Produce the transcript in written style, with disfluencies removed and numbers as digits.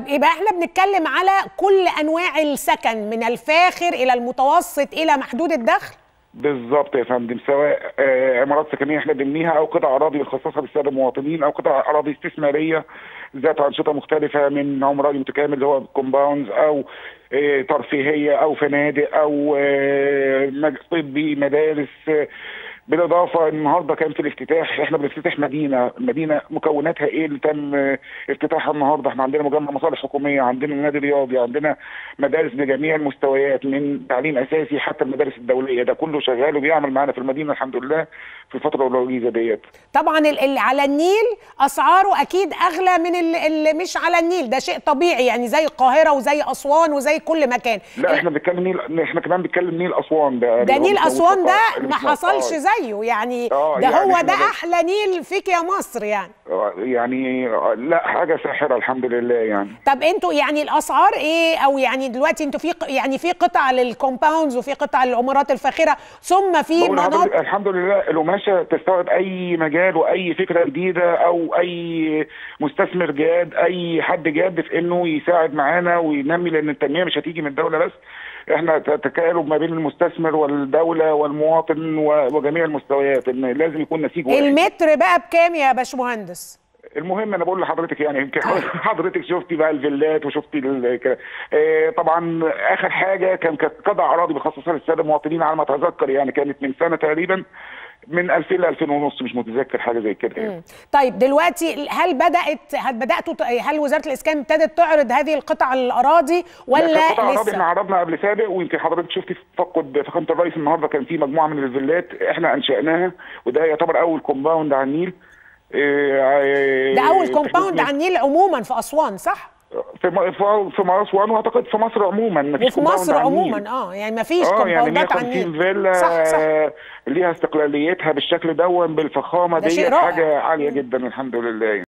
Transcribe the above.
يبقى احنا بنتكلم على كل انواع السكن من الفاخر الى المتوسط الى محدود الدخل. بالظبط يا فندم، سواء عمارات سكنيه احنا بنبنيها او قطع اراضي مخصصه للساده المواطنين او قطع اراضي استثماريه ذات انشطه مختلفه من عمراني متكامل اللي هو كومباوندز او ترفيهيه او فنادق او طبي مدارس. بالاضافه النهارده كان في الافتتاح، احنا بنفتتح مدينه مكوناتها ايه اللي تم افتتاحها النهارده. احنا عندنا مجمع مصالح حكوميه، عندنا نادي رياضي، عندنا مدارس بجميع المستويات من تعليم اساسي حتى المدارس الدوليه، ده كله شغال وبيعمل معانا في المدينه الحمد لله في الفتره الوجيزه ديت. طبعا اللي على النيل اسعاره اكيد اغلى من اللي مش على النيل، ده شيء طبيعي يعني، زي القاهره وزي اسوان وزي كل مكان. لا احنا بنتكلم نيل، احنا كمان بنتكلم نيل اسوان. ده نيل اسوان ده ما حصلش زيه يعني، ده يعني هو ده احلى نيل فيك يا مصر يعني. يعني لا حاجه ساحره الحمد لله يعني. طب انتوا يعني الاسعار ايه؟ او يعني دلوقتي انتوا في قطع للكومباوندز وفي قطع للعمارات الفاخره، ثم في مناطق الحمد لله القماشه تستوعب اي مجال واي فكره جديده او اي مستثمر جاد، اي حد جاد في انه يساعد معانا وينمي، لان التنميه مش هتيجي من الدوله بس، احنا تكالب ما بين المستثمر والدوله والمواطن وجميع المستويات، ان لازم يكون نسيج واحد. المتر بقى بكام يا باشمهندس؟ المهم انا بقول لحضرتك يعني يمكن حضرتك شفتي بقى الفيلات وشفتي طبعا اخر حاجه كانت قطع اراضي مخصصه للساده المواطنين على ما اتذكر، يعني كانت من سنه تقريبا من 2000 ل 2000 ونص، مش متذكر حاجه زي كده يعني. طيب دلوقتي هل وزاره الاسكان ابتدت تعرض هذه القطع الاراضي ولا لسه؟ قطع الاراضي احنا عرضنا قبل سابق، ويمكن حضرتك شفتي في فخامه الرئيس النهارده كان في مجموعه من الفيلات احنا انشاناها، وده يعتبر اول كومباوند على النيل. ده اول كومباوند على النيل عموما في اسوان صح؟ في اسوان واعتقد في مصر عموما، وفي مصر عموما يعني ما فيش كومباوندات يعني على النيل. فيلا صح. ليها استقلاليتها بالشكل دون بالفخامه دي، حاجه عاليه جدا الحمد لله.